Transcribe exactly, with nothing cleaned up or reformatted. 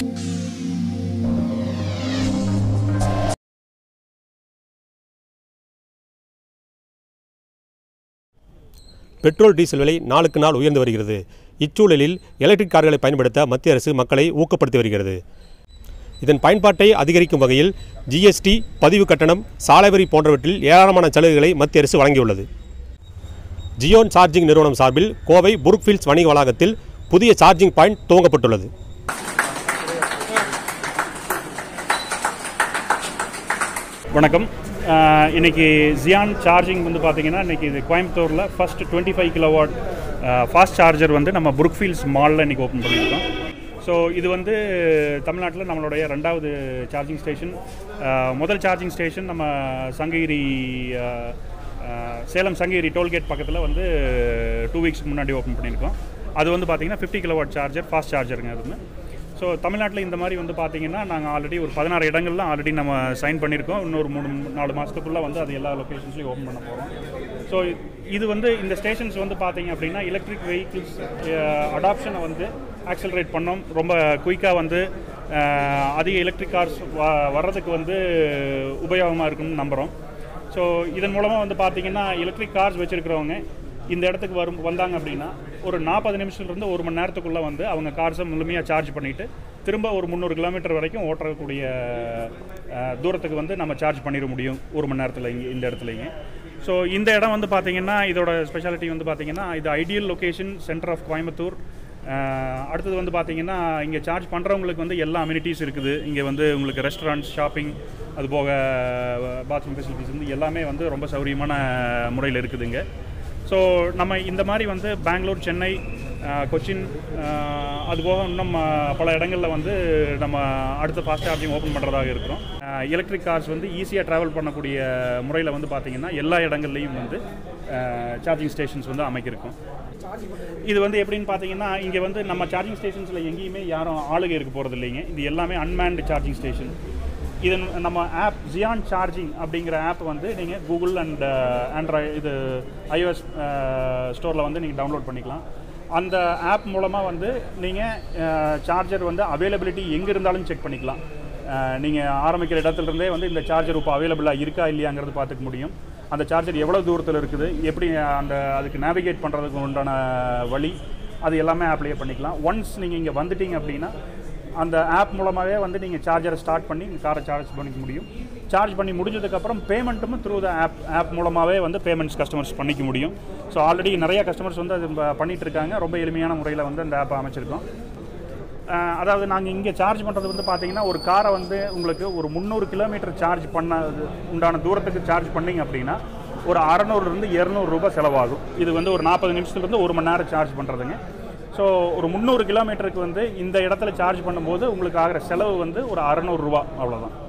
Petrol diesel விலை நாளுக்கு நாள் உயர்ந்து வருகிறது. இச்சூழலில் எலக்ட்ரிக் கார்களை பயன்படுத்த மத்திய அரசு மக்களை ஊக்கப்படுத்தி வருகிறது. இதன் பயன்பாட்டை அதிகரிக்கும் வகையில் ஜிஎஸ்டி, பதிவு கட்டணம், சாலை வரி போன்றவற்றில் ஏராளமான சலுகைகளை மத்திய அரசு வழங்கியுள்ளது. ஜியோன் சார்ஜிங் நிறுவனம் சார்பில் கோவை புரூக்ஃபீல்ட்ஸ் வணிக வளாகத்தில் புதிய சார்ஜிங் பாயிண்ட் துவங்கப்பட்டுள்ளது. வணக்கம். இன்றைக்கி ஜியான் சார்ஜிங் வந்து பார்த்திங்கன்னா இன்றைக்கி இது கோயம்புத்தூரில் first twenty five kilo watt fast charger வந்து நம்ம புரூக்ஃபீல்ட்ஸ் மாலில் இன்றைக்கி ஓப்பன் பண்ணியிருக்கோம். ஸோ இது வந்து தமிழ்நாட்டில் நம்மளுடைய ரெண்டாவது சார்ஜிங் ஸ்டேஷன். முதல் சார்ஜிங் ஸ்டேஷன் நம்ம சங்ககிரி சேலம் சங்ககிரி டோல்கேட் பக்கத்தில் வந்து டூ வீக்ஸ்க்கு முன்னாடி ஓப்பன் பண்ணியிருக்கோம். அது வந்து பார்த்திங்கன்னா fifty kilo watt charger, fast சார்ஜருங்க அதுன்னு. ஸோ தமிழ்நாட்டில் இந்த மாதிரி வந்து பார்த்திங்கன்னா நாங்கள் ஆல்ரெடி ஒரு பதினாறு இடங்கள்லாம் ஆல்ரெடி நம்ம சைன் பண்ணியிருக்கோம். இன்னொரு மூணு நாலு மாதத்துக்குள்ளே வந்து அது எல்லா லொக்கேஷன்ஸ்லையும் ஓப்பன் பண்ண போகிறோம். ஸோ இது வந்து இந்த ஸ்டேஷன்ஸ் வந்து பார்த்திங்க அப்படின்னா எலக்ட்ரிக் வெஹிக்கிள்ஸ் அடாப்ஷனை வந்து ஆக்சலரேட் பண்ணோம். ரொம்ப குயிக்காக வந்து அதிக எலக்ட்ரிக் கார்ஸ் வ வர்றதுக்கு வந்து உபயோகமாக இருக்குன்னு நம்புகிறோம். ஸோ இதன் மூலமாக வந்து பார்த்திங்கன்னா எலக்ட்ரிக் கார்ஸ் வச்சுருக்கிறவங்க இந்த இடத்துக்கு வரும் வந்தாங்க அப்படின்னா ஒரு நாற்பது நிமிஷத்துலேருந்து ஒரு மணி நேரத்துக்குள்ளே வந்து அவங்க கார்ஸை முழுமையாக சார்ஜ் பண்ணிவிட்டு திரும்ப ஒரு முந்நூறு கிலோமீட்டர் வரைக்கும் ஓட்டக்கூடிய தூரத்துக்கு வந்து நம்ம சார்ஜ் பண்ணிட முடியும் ஒரு மணி நேரத்தில் இங்கே இந்த இடத்துலைங்க. ஸோ இந்த இடம் வந்து பார்த்திங்கன்னா இதோட ஸ்பெஷாலிட்டி வந்து பார்த்திங்கன்னா இது ideal location, centre of Coimbatore. அடுத்தது வந்து பார்த்திங்கன்னா இங்கே சார்ஜ் பண்ணுறவங்களுக்கு வந்து எல்லா அம்யூனிட்டிஸ் இருக்குது. இங்கே வந்து உங்களுக்கு ரெஸ்டாரண்ட்ஸ், ஷாப்பிங், அது போக பாத்ரூம் ஃபெசிலிட்டிஸ் வந்து எல்லாமே வந்து ரொம்ப சௌகரியமான முறையில் இருக்குதுங்க. ஸோ நம்ம இந்த மாதிரி வந்து பெங்களூர், சென்னை, கொச்சின், அதுபோக இன்னும் பல இடங்களில் வந்து நம்ம அடுத்த ஃபாஸ்ட் சார்ஜிங் ஓப்பன் பண்ணுறதாக இருக்கிறோம். எலக்ட்ரிக் கார்ஸ் வந்து ஈஸியாக ட்ராவல் பண்ணக்கூடிய முறையில் வந்து பார்த்திங்கன்னா எல்லா இடங்கள்லையும் வந்து சார்ஜிங் ஸ்டேஷன்ஸ் வந்து அமைக்கிருக்கும். இது வந்து எப்படின்னு பார்த்தீங்கன்னா இங்கே வந்து நம்ம சார்ஜிங் ஸ்டேஷன்ஸில் எங்கேயுமே யாரும் ஆளுகை இருக்க போகிறது இல்லைங்க. இது எல்லாமே அன்மேன்டு சார்ஜிங் ஸ்டேஷன். இது நம்ம ஆப் ஜியான் சார்ஜிங் அப்படிங்கிற ஆப் வந்து நீங்கள் கூகுள் அண்ட் ஆண்ட்ராய்டு இது ஐஓஎஸ் ஸ்டோரில் வந்து நீங்கள் டவுன்லோட் பண்ணிக்கலாம். அந்த ஆப் மூலமாக வந்து நீங்கள் சார்ஜர் வந்து அவைலபிலிட்டி எங்கே இருந்தாலும் செக் பண்ணிக்கலாம். நீங்கள் ஆரம்பிக்கிற இடத்துலேருந்தே வந்து இந்த சார்ஜர் இப்போ அவைலபிளாக இருக்கா இல்லையாங்கிறது பார்த்துக்க முடியும். அந்த சார்ஜர் எவ்வளோ தூரத்தில் இருக்குது, எப்படி அந்த அதுக்கு நேவிகேட் பண்ணுறதுக்கு உண்டான வழி, அது எல்லாமே ஆப்லேயே பண்ணிக்கலாம். ஒன்ஸ் நீங்கள் இங்கே வந்துட்டீங்க அப்படின்னா அந்த ஆப் மூலமாகவே வந்து நீங்கள் சார்ஜரை ஸ்டார்ட் பண்ணி காரை சார்ஜ் பண்ணிக்க முடியும். சார்ஜ் பண்ணி முடிஞ்சதுக்கப்புறம் பேமெண்ட்டும் த்ரூ த ஆப் ஆப் மூலமாகவே வந்து பேமெண்ட்ஸ் கஸ்டமர்ஸ் பண்ணிக்க முடியும். ஸோ ஆல்ரெடி நிறையா கஸ்டமர்ஸ் வந்து அது பண்ணிகிட்டு இருக்காங்க. ரொம்ப எளிமையான முறையில் வந்து அந்த ஆப்பை அமைச்சிருக்கோம். அதாவது நாங்கள் இங்கே சார்ஜ் பண்ணுறது வந்து பார்த்திங்கன்னா ஒரு காரை வந்து உங்களுக்கு ஒரு முந்நூறு கிலோமீட்டர் சார்ஜ் பண்ண உண்டான தூரத்துக்கு சார்ஜ் பண்ணிங்க அப்படின்னா ஒரு அறநூறுலேருந்து இரநூறுபா செலவாகும். இது வந்து ஒரு நாற்பது நிமிஷத்துலேருந்து ஒரு மணி நேரம் சார்ஜ் பண்ணுறதுங்க. ஸோ ஒரு முந்நூறு கிலோமீட்டருக்கு வந்து இந்த இடத்துல சார்ஜ் பண்ணும்போது உங்களுக்கு ஆகிற செலவு வந்து ஒரு அறநூறுரூவா, அவ்வளோதான்.